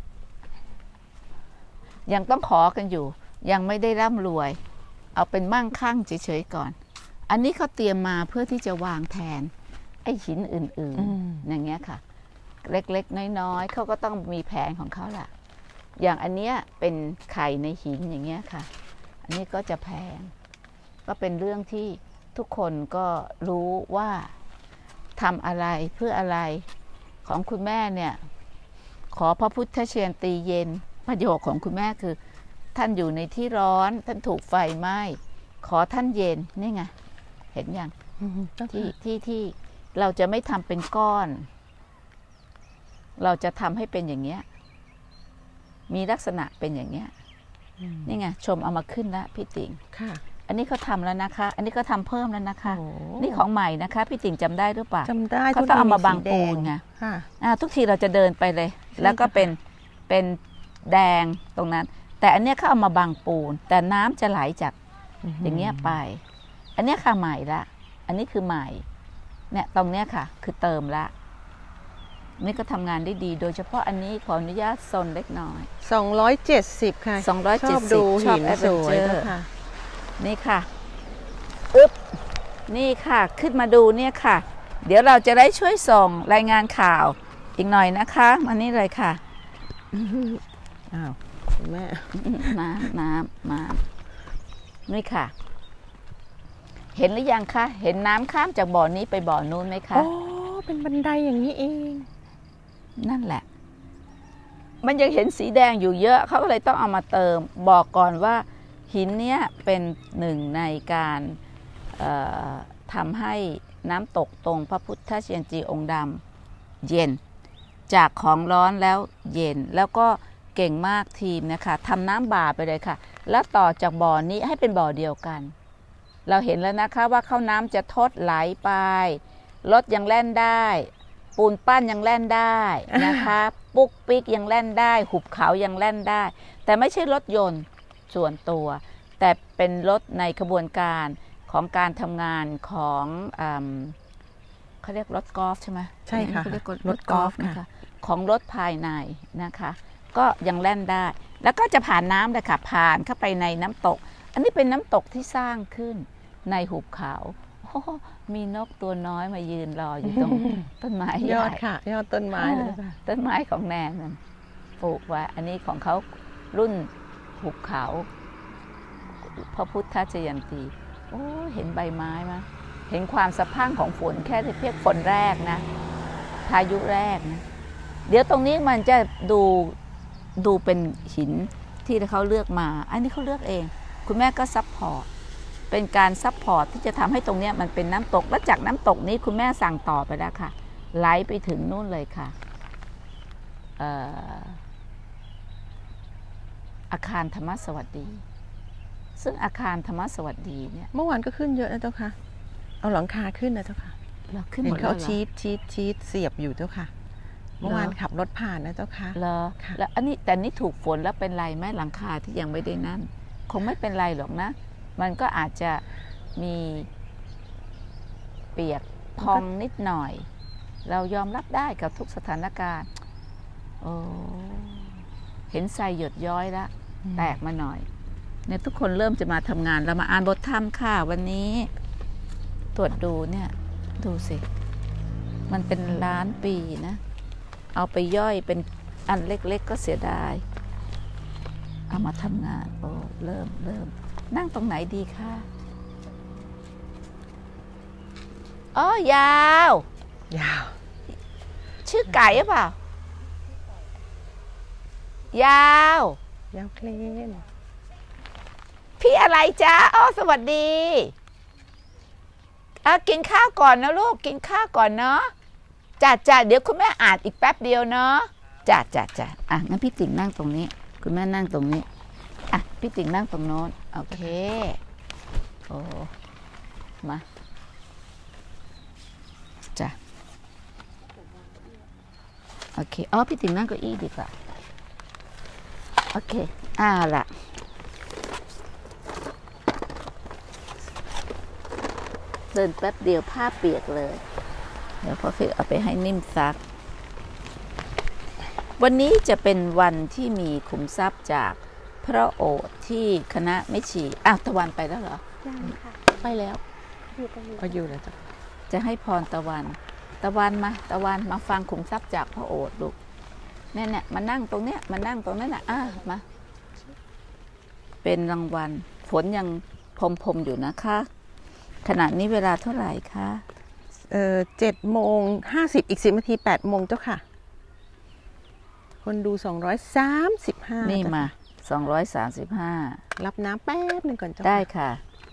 ยังต้องขอกันอยู่ยังไม่ได้ร่ำรวยเอาเป็นมั่งคั่งเฉยๆก่อนอันนี้เขาเตรียมมาเพื่อที่จะวางแทนไอ้หินอื่นๆอย่างเงี้ยค่ะเล็กๆน้อยๆเขาก็ต้องมีแผนของเขาแหละอย่างอันเนี้ยเป็นไข่ในหินอย่างเงี้ยค่ะอันนี้ก็จะแพงก็เป็นเรื่องที่ทุกคนก็รู้ว่าทำอะไรเพื่ออะไรของคุณแม่เนี่ยขอพระพุทธเชียรตีเย็นประโยคของคุณแม่คือท่านอยู่ในที่ร้อนท่านถูกไฟไหม้ขอท่านเย็นนี่ไงเห็นยังที่เราจะไม่ทำเป็นก้อนเราจะทำให้เป็นอย่างเงี้ยมีลักษณะเป็นอย่างเงี้ยนี่ไงชมเอามาขึ้นแล้วพี่ติ๋งค่ะอันนี้เขาทำแล้วนะคะอันนี้ก็ทำเพิ่มแล้วนะคะนี่ของใหม่นะคะพี่ติ๋งจำได้หรือเปล่าจำได้เขาต้องเอามาบังปูนไงทุกทีเราจะเดินไปเลยแล้วก็เป็นแดงตรงนั้นแต่อันนี้เขาเอามาบังปูนแต่น้ำจะไหลจากอย่างเงี้ยไปอันนี้ค่ะใหม่ละอันนี้คือใหม่เนี่ยตรงเนี้ยค่ะคือเติมละนี่ก็ทำงานได้ดีโดยเฉพาะอันนี้ขออนุญาตโซนเล็กน้อย 270ค่ะ 270 ชอบดูชอบหินสวย Adventure เจ้าค่ะนี่ค่ะอึ๊บนี่ค่ะขึ้นมาดูเนี่ยค่ะ เดี๋ยวเราจะได้ช่วยส่งรายงานข่าวอีกหน่อยนะคะมานี่เลยค่ะอ้าวคุณแม่น้ำมานี่ค่ะ เห็นหรือยังคะเห็นน้ำข้ามจากบ่อนี้ไปบ่อนู้นไหมคะอ๋อ เป็นบันไดอย่างนี้เองนั่นแหละ มันยังเห็นสีแดงอยู่เยอะเขาก็เลยต้องเอามาเติมบอกก่อนว่าหินเนี้ยเป็นหนึ่งในการทำให้น้ำตกตรงพระพุทธเชียนจีองค์ดำเย็นจากของร้อนแล้วเย็นแล้วก็เก่งมากทีมนะคะทำน้ำบ่าไปเลยค่ะแล้วต่อจากบ่อนี้ให้เป็นบ่อเดียวกันเราเห็นแล้วนะคะว่าเข้าน้ำจะทดไหลไปรถยังแล่นได้ปูนปั้นยังแล่นได้นะคะปุ๊กปิ๊กยังแล่นได้หุบเขายังแล่นได้แต่ไม่ใช่รถยนต์ส่วนตัวแต่เป็นรถในขบวนการของการทำงานของเขาเรียกรถกอล์ฟใช่ไหมใช่ค่ะเขาเรียกรรถถกกออล์ล์ฟฟนะคะค่ะของรถภายในนะคะก็ยังแล่นได้ แล้วก็จะผ่านน้ำเลยค่ะผ่านเข้าไปในน้ำตกอันนี้เป็นน้ำตกที่สร้างขึ้นในหุบเขาโอ้มีนกตัวน้อยมายืนรออยู่ตรง ต้นไม้ใหยญ่อดค่ะ ยอดต้นไม้เลยค่ะต้นไม้ของแนนนั่นปลูกไว้อันนี้ของเขารุ่นหุบเขาพระพุทธชยันตีโอ้เห็นใบไม้มั้ยเห็นความสะพรั่งของฝนแค่เพียงฝนแรกนะพายุแรกนะเดี๋ยวตรงนี้มันจะดูเป็นหินที่เขาเลือกมาอันนี้เขาเลือกเองคุณแม่ก็ซัพพอร์ตเป็นการซัพพอร์ตที่จะทำให้ตรงนี้มันเป็นน้ำตกแล้วจากน้ำตกนี้คุณแม่สั่งต่อไปแล้วค่ะไหลไปถึงนู่นเลยค่ะอาคารธรรมสวัสดีซึ่งอาคารธรรมสวัสดีเนี่ยเมื่อวานก็ขึ้นเยอะนะเจ้าค่ะ เอาหลังคาขึ้นนะเจ้าค่ะเราขึ้นหเห็มนดเขาแล้วเหรอชีตเสียบอยู่เจ้าค่ะ เมื่อวานขับรถผ่านนะเจ้าค่ะเหรอค่ะแล้วอันนี้แต่นี่ถูกฝนแล้วเป็นไรไหมหลังคาที่ยังไม่ได้นั่นคงไม่เป็นไรหรอกนะ มันก็อาจจะมีเปียกพองนิดหน่อย เรายอมรับได้กับทุกสถานการณ์โอ้เห็นทรายหยดย้อยแล้วแตกมาหน่อยเนี่ยทุกคนเริ่มจะมาทำงานเรามาอ่านบทธรรมค่ะวันนี้ตรวจดูเนี่ยดูสิมันเป็นล้านปีนะเอาไปย่อยเป็นอันเล็กๆก็เสียดายเอามาทำงานโอ้เริ่มนั่งตรงไหนดีคะอ๋อยาวยาวชื่อไก่หรือเปล่า ยาวยาวเคลนพี่อะไรจ๊ะอ๋อสวัสดีกินข้าวก่อนนะลูกกินข้าวก่อนเนาะจ้ะเดี๋ยวคุณแม่อ่านอีกแป๊บเดียวเนาะจ้ะงั้นพี่ติ๋งนั่งตรงนี้คุณแม่นั่งตรงนี้พี่ติ๋งนั่งตรงโน้นโอเคโอ้มาจ้ะโอเคพี่ติ๋งนั่งเก้าอี้ดีกว่าโอเคล่ะเดินแป๊บเดียวผ้าเปียกเลยเดี๋ยวพ่อฟิกเอาไปให้นิ่มซักวันนี้จะเป็นวันที่มีขุมทรัพย์จากพระโอษฐ์ที่คณะไม่ชีตะวันไปแล้วเหรอยังค่ะไปแล้วก็อยู่แล้วจ้ะจะให้พรตะวันมาฟังขุมทรัพย์จากพระโอษฐ์ลูกเนี่ยมานั่งตรงเนี้ยมานั่งตรงนั้นมาเป็นรางวัลฝนยังพรมอยู่นะคะขณะนี้เวลาเท่าไหร่คะ 7:50อีก10 นาที8 โมงเจ้าค่ะ คนดู235 นี่มา235 รับน้ำแป๊บหนึ่งก่อนเจ้าได้ค่ะ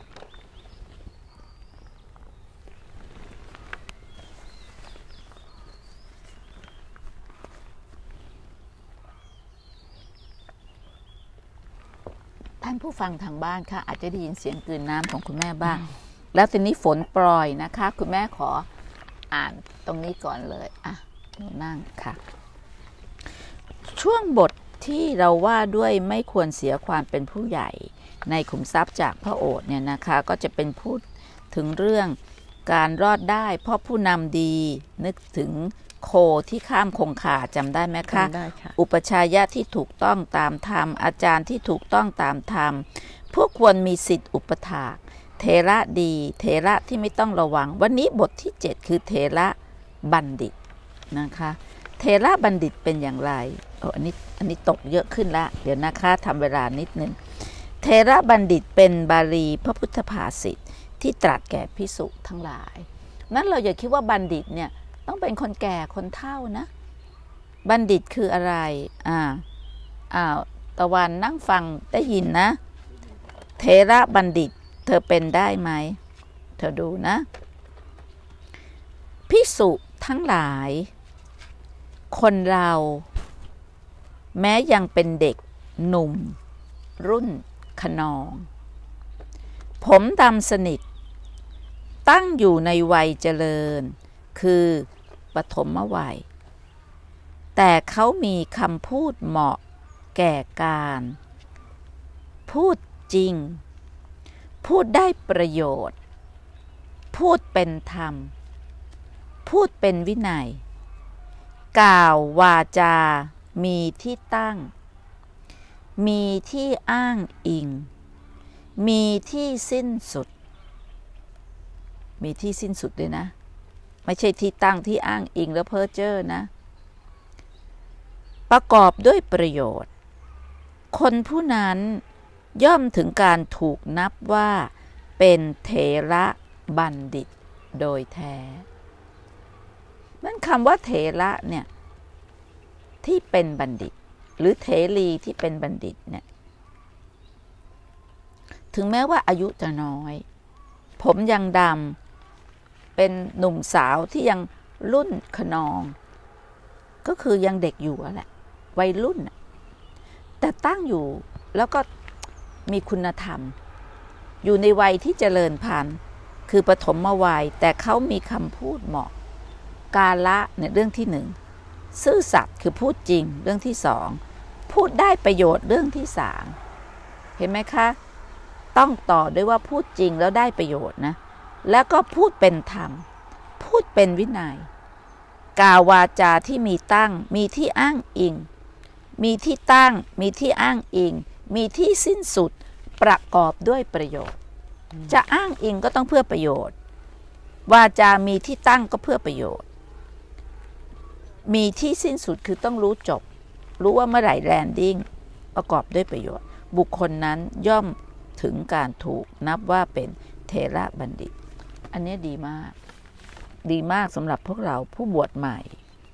ท่านผู้ฟังทางบ้านค่ะอาจจะได้ยินเสียงกลืนน้ำของคุณแม่บ้างแล้วทีนี้ฝนโปรยนะคะคุณแม่ขออ่านตรงนี้ก่อนเลยหนูนั่งค่ะช่วงบทที่เราว่าด้วยไม่ควรเสียความเป็นผู้ใหญ่ในขุมทรัพย์จากพระโอษฐ์เนี่ยนะคะก็จะเป็นพูดถึงเรื่องการรอดได้เพราะผู้นำดีนึกถึงโคที่ข้ามคงคาจำได้ไหมคะจำได้ค่ะอุปชายะที่ถูกต้องตามธรรมอาจารย์ที่ถูกต้องตามธรรมพวกควรมีสิทธิอุปถากเถระดีเถระที่ไม่ต้องระวังวันนี้บทที่ 7 คือเถระบัณฑิตนะคะเถระบัณฑิตเป็นอย่างไรอันนี้ตกเยอะขึ้นละเดี๋ยวนะคะทำเวลานิดนึงเถระบัณฑิตเป็นบาลีพระพุทธภาษิตที่ตรัสแก่ภิกษุทั้งหลายนั้นเราอย่าคิดว่าบัณฑิตเนี่ยต้องเป็นคนแก่คนเฒ่านะบัณฑิตคืออะไรตะวันนั่งฟังได้ยินนะเถระบัณฑิตเธอเป็นได้ไหมเธอดูนะภิกษุทั้งหลายคนเราแม้ยังเป็นเด็กหนุ่มรุ่นขนองผมดำสนิทตั้งอยู่ในวัยเจริญคือปฐมวัยแต่เขามีคำพูดเหมาะแก่การพูดจริงพูดได้ประโยชน์พูดเป็นธรรมพูดเป็นวินัยกล่าววาจามีที่ตั้งมีที่อ้างอิงมีที่สิ้นสุดมีที่สิ้นสุดด้วยนะไม่ใช่ที่ตั้งที่อ้างอิงแล้วเพ้อเจ้อนะประกอบด้วยประโยชน์คนผู้นั้นย่อมถึงการถูกนับว่าเป็นเถระบัณฑิตโดยแท้นั่นคำว่าเถระเนี่ยที่เป็นบัณฑิตหรือเถรีที่เป็นบัณฑิตเนี่ยถึงแม้ว่าอายุจะน้อยผมยังดำเป็นหนุ่มสาวที่ยังรุ่นขนองก็คือยังเด็กอยู่แหละวัยรุ่นแต่ตั้งอยู่แล้วก็มีคุณธรรมอยู่ในวัยที่เจริญพันธุ์คือปฐมวัยแต่เขามีคำพูดเหมาะกาละในเรื่องที่หนึ่งซื่อสัตย์คือพูดจริงเรื่องที่สองพูดได้ประโยชน์เรื่องที่สามเห็นไหมคะต้องต่อด้วยว่าพูดจริงแล้วได้ประโยชน์นะแล้วก็พูดเป็นธรรมพูดเป็นวินัยกล่าววาจาที่มีตั้งมีที่อ้างอิงมีที่ตั้งมีที่อ้างอิงมีที่สิ้นสุดประกอบด้วยประโยชน์จะอ้างอิงก็ต้องเพื่อประโยชน์วาจามีที่ตั้งก็เพื่อประโยชน์มีที่สิ้นสุดคือต้องรู้จบรู้ว่าเมื่อไหร่แลนดิ้งประกอบด้วยประโยชน์บุคคลนั้นย่อมถึงการถูกนับว่าเป็นเถระบัณฑิตอันนี้ดีมากดีมากสำหรับพวกเราผู้บวชใหม่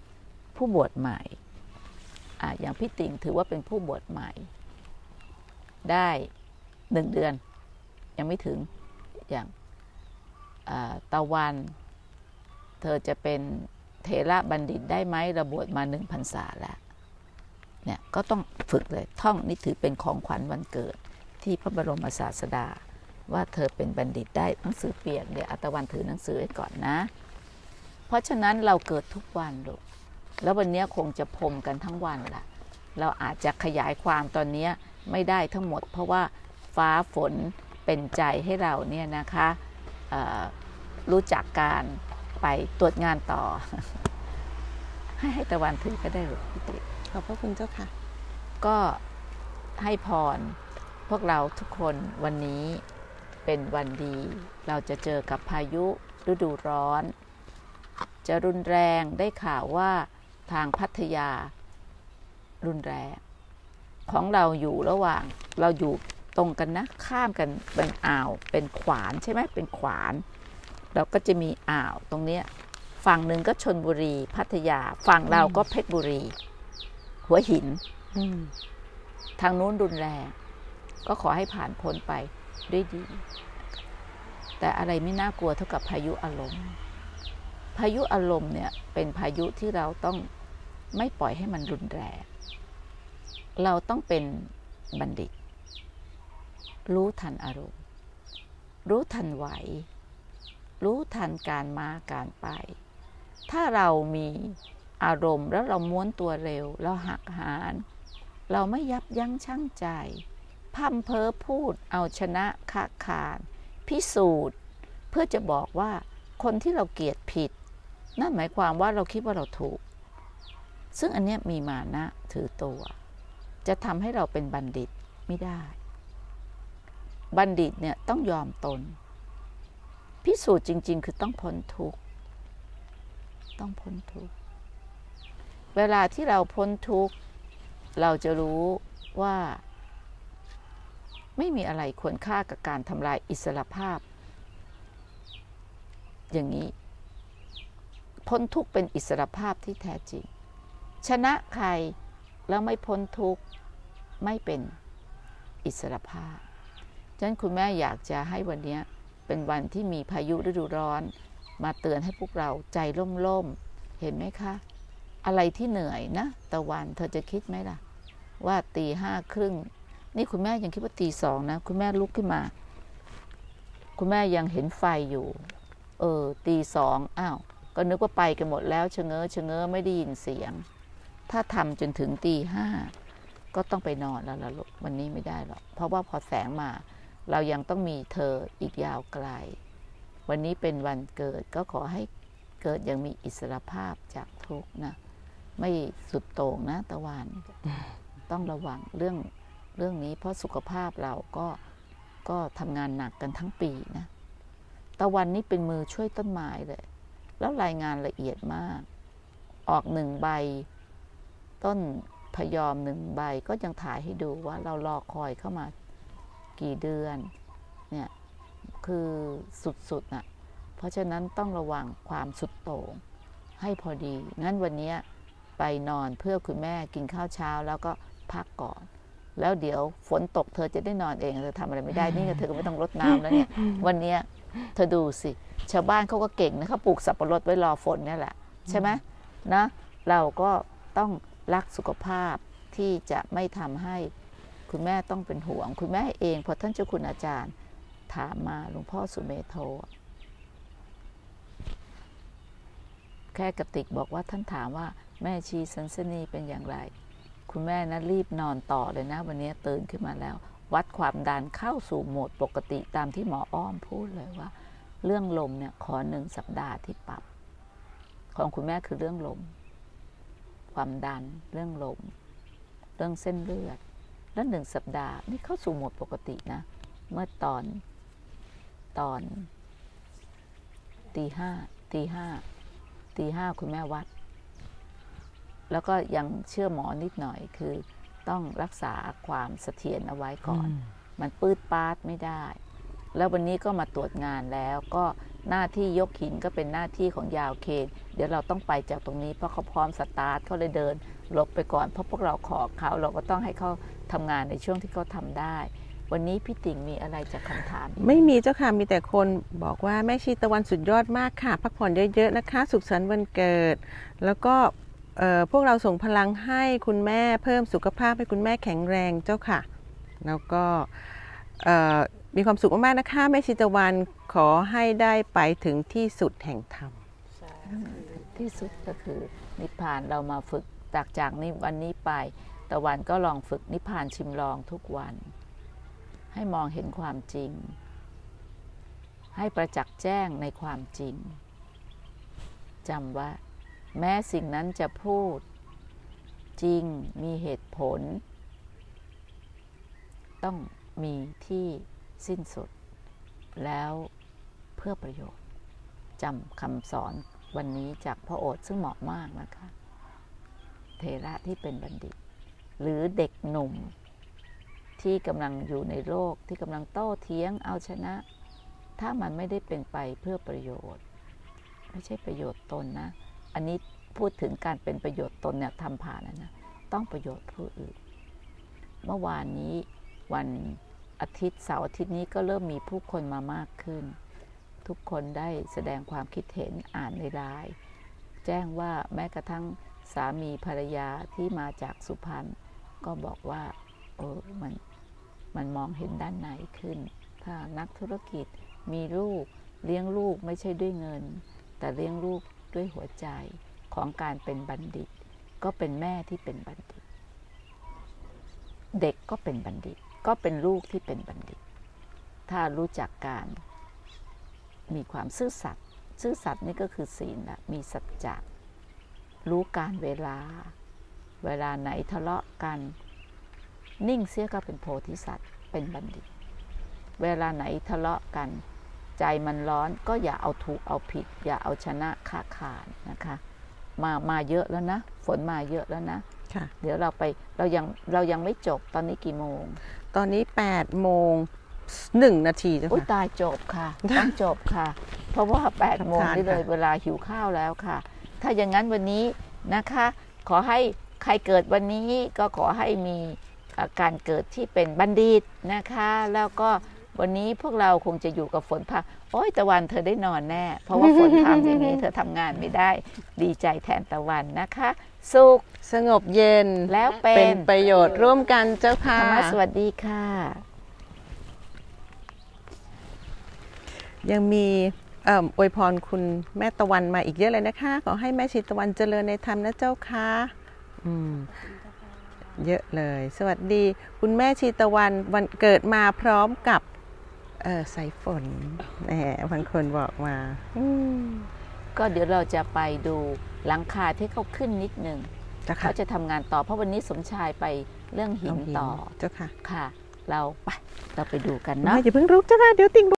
อย่างพี่ติ่งถือว่าเป็นผู้บวชใหม่ได้1 เดือนยังไม่ถึงอย่างตะวันเธอจะเป็นเถระบัณฑิตได้ไหมเราบวชมา1 พรรษาแล้วเนี่ยก็ต้องฝึกเลยท่องนี่ถือเป็นของขวัญวันเกิดที่พระบรมศาสดาว่าเธอเป็นบัณฑิตได้หนังสือเปียกเดี๋ยวตะวันถือหนังสือไว้ก่อนนะเพราะฉะนั้นเราเกิดทุกวันลูกแล้ววันนี้คงจะพรมกันทั้งวันล่ะเราอาจจะขยายความตอนนี้ไม่ได้ทั้งหมดเพราะว่าฟ้าฝนเป็นใจให้เราเนี่ยนะคะรู้จักการไปตรวจงานต่อ ให้ตะวันถือก็ได้หรือพี่ติ๊กขอบพระคุณเจ้าค่ะก็ให้พรพวกเราทุกคนวันนี้เป็นวันดีเราจะเจอกับพายุฤดูร้อนจะรุนแรงได้ข่าวว่าทางพัทยารุนแรงของเราอยู่ระหว่างเราอยู่ตรงกันนะข้ามกันเป็นอ่าวเป็นขวานใช่ไหมเป็นขวานเราก็จะมีอ่าวตรงนี้ฝั่งหนึ่งก็ชลบุรีพัทยาฝั่งเราก็เพชรบุรีหัวหินทางนู้นรุนแรงก็ขอให้ผ่านพ้นไปด้วยดีแต่อะไรไม่น่ากลัวเท่ากับพายุอารมณ์พายุอารมณ์เนี่ยเป็นพายุที่เราต้องไม่ปล่อยให้มันรุนแรงเราต้องเป็นบัณฑิตรู้ทันอารมณ์รู้ทันไหวรู้ทันการมาการไปถ้าเรามีอารมณ์แล้วเราม้วนตัวเร็วเราหักหานเราไม่ยับยั้งชั่งใจพร่ำเพ้อพูดเอาชนะค้าคานพิสูจน์เพื่อจะบอกว่าคนที่เราเกลียดผิดนั่นหมายความว่าเราคิดว่าเราถูกซึ่งอันเนี้ยมีมานะถือตัวจะทำให้เราเป็นบัณฑิตไม่ได้บัณฑิตเนี่ยต้องยอมตนพิสูจน์จริงๆคือต้องพ้นทุกข์ต้องพ้นทุกข์เวลาที่เราพ้นทุกข์เราจะรู้ว่าไม่มีอะไรควรค่ากับการทำลายอิสรภาพอย่างนี้พ้นทุกข์เป็นอิสรภาพที่แท้จริงชนะใครแล้วไม่พ้นทุกข์ไม่เป็นอิสรภาพฉะนั้นคุณแม่อยากจะให้วันนี้เป็นวันที่มีพายุฤดูร้อนมาเตือนให้พวกเราใจล่มๆเห็นไหมคะอะไรที่เหนื่อยนะตะวันเธอจะคิดไหมล่ะว่าตี 5:30นี่คุณแม่ยังคิดว่าตี 2นะคุณแม่ลุกขึ้นมาคุณแม่ยังเห็นไฟอยู่ตี 2อ้าวก็นึกว่าไปกันหมดแล้วชะเง้อไม่ได้ยินเสียงถ้าทำจนถึงตี 5ก็ต้องไปนอนแล้วล่ะลูกวันนี้ไม่ได้หรอกเพราะว่าพอแสงมาเรายังต้องมีเธออีกยาวไกลวันนี้เป็นวันเกิดก็ขอให้เกิดยังมีอิสรภาพจากทุกข์นะไม่สุดโต่งนะตะวันต้องระวังเรื่องนี้เพราะสุขภาพเราก็ทำงานหนักกันทั้งปีนะตะวันนี้เป็นมือช่วยต้นไม้เลยแล้วรายงานละเอียดมากออก1 ใบต้นพยอม1 ใบก็ยังถ่ายให้ดูว่าเรารอคอยเข้ามากี่เดือนเนี่ยคือสุดๆน่ะเพราะฉะนั้นต้องระวังความสุดโต่งให้พอดีงั้นวันนี้ไปนอนเพื่อคุณแม่กินข้าวเช้าแล้วก็พักก่อนแล้วเดี๋ยวฝนตกเธอจะได้นอนเองเธอทำอะไรไม่ได้นี่เธอก็ไม่ต้องรดน้ำแล้วเนี่ยวันนี้เธอดูสิชาวบ้านเขาก็เก่งนะเขาปลูกสับปะรดไว้รอฝนนี่แหละใช่ไหมนะเราก็ต้องรักสุขภาพที่จะไม่ทำให้คุณแม่ต้องเป็นห่วงคุณแม่เองพอท่านเจ้าคุณอาจารย์ถามมาหลวงพ่อสุเมโธแค่กระติกบอกว่าท่านถามว่าแม่ชีสันสนีเป็นอย่างไรคุณแม่นะรีบนอนต่อเลยนะวันนี้ตื่นขึ้นมาแล้ววัดความดันเข้าสู่โหมดปกติตามที่หมออ้อมพูดเลยว่าเรื่องลมเนี่ยขอ1 สัปดาห์ที่ปรับของคุณแม่คือเรื่องลมความดันเรื่องลมเรื่องเส้นเลือดแล้ว1 สัปดาห์นี่เข้าสู่โหมดปกตินะเมื่อตอนตีห้าคุณแม่วัดแล้วก็ยังเชื่อหมอนิดหน่อยคือต้องรักษาความเสถียรเอาไว้ก่อนมันปื้ดปาดไม่ได้แล้ววันนี้ก็มาตรวจงานแล้วก็หน้าที่ยกหินก็เป็นหน้าที่ของยาวเคนเดี๋ยวเราต้องไปจากตรงนี้เพราะเขาพร้อมสตาร์ทเขาเลยเดินหลบไปก่อนเพราะพวกเราขอเขาเราก็ต้องให้เขาทำงานในช่วงที่เขาทำได้วันนี้พี่ติ่งมีอะไรจากคำถามไม่มีเจ้าค่ะมีแต่คนบอกว่าแม่ชีตะวันสุดยอดมากค่ะพักผ่อนเยอะๆนะคะสุขสันต์วันเกิดแล้วก็พวกเราส่งพลังให้คุณแม่เพิ่มสุขภาพให้คุณแม่แข็งแรงเจ้าค่ะแล้วก็มีความสุขมากๆนะคะแม่ชีตะวันขอให้ได้ไปถึงที่สุดแห่งธรรมที่สุดก็คือนิพพานเรามาฝึกจากนี้วันนี้ไปตะวันก็ลองฝึกนิพพานชิมลองทุกวันให้มองเห็นความจริงให้ประจักษ์แจ้งในความจริงจำว่าแม้สิ่งนั้นจะพูดจริงมีเหตุผลต้องมีที่สิ้นสุดแล้วเพื่อประโยชน์จำคำสอนวันนี้จากพระโอษฐ์ซึ่งเหมาะมากนะคะเถระที่เป็นบัณฑิตหรือเด็กหนุ่มที่กำลังอยู่ในโลกที่กำลังโต้เถียงเอาชนะถ้ามันไม่ได้เป็นไปเพื่อประโยชน์ไม่ใช่ประโยชน์ตนนะอันนี้พูดถึงการเป็นประโยชน์ตนเนี่ยทำผ่านแล้วนะต้องประโยชน์ผู้อื่นเมื่อวานนี้วันอาทิตย์เสาร์อาทิตย์นี้ก็เริ่มมีผู้คนมามากขึ้นทุกคนได้แสดงความคิดเห็นอ่านในไลน์แจ้งว่าแม้กระทั่งสามีภรรยาที่มาจากสุพรรณก็บอกว่ามันมองเห็นด้านในขึ้นถ้านักธุรกิจมีลูกเลี้ยงลูกไม่ใช่ด้วยเงินแต่เลี้ยงลูกด้วยหัวใจของการเป็นบัณฑิตก็เป็นแม่ที่เป็นบัณฑิตเด็กก็เป็นบัณฑิตก็เป็นลูกที่เป็นบัณฑิตถ้ารู้จักการมีความซื่อสัตย์ซื่อสัตย์นี่ก็คือศีลละมีสัจจะรู้การเวลาไหนทะเลาะกันนิ่งเสียก็เป็นโพธิสัตว์เป็นบัณฑิตเวลาไหนทะเลาะกันใจมันร้อนก็อย่าเอาถูกเอาผิดอย่าเอาชนะค้าขานนะคะมาเยอะแล้วนะฝนมาเยอะแล้วนะเดี๋ยวเรายังไม่จบตอนนี้กี่โมงตอนนี้8:01 นาทีจ้ะค่ะตายจบค่ะต้องจบค่ะเพราะว่า8 โมงนี่เลยเวลาหิวข้าวแล้วค่ะถ้าอย่างนั้นวันนี้นะคะขอให้ใครเกิดวันนี้ก็ขอให้มีการเกิดที่เป็นบัณฑิตนะคะแล้วก็วันนี้พวกเราคงจะอยู่กับฝนพักโอ้ยตะวันเธอได้นอนแน่เพราะว่าฝนทำอย่างนี้เธอทำงานไม่ได้ดีใจแทนตะวันนะคะสุขสงบเย็นแล้วเป็นประโยชน์ร่วมกันเจ้าค่ะสวัสดีค่ะยังมีอวยพรคุณแม่ตะวันมาอีกเยอะเลยนะคะขอให้แม่ชีตะวันเจริญในธรรมนะเจ้าค่ะเยอะเลยสวัสดีคุณแม่ชีตะวันเกิดมาพร้อมกับสายฝนบางคนบอกมาก็เดี๋ยวเราจะไปดูหลังคาที่เขาขึ้นนิดนึงเขาจะทำงานต่อเพราะวันนี้สมชายไปเรื่องหินต่อเจ้าค่ะค่ะเราไปดูกันเนาะอย่าเพิ่งรุกเจ้าค่ะเดี๋ยวติ่ง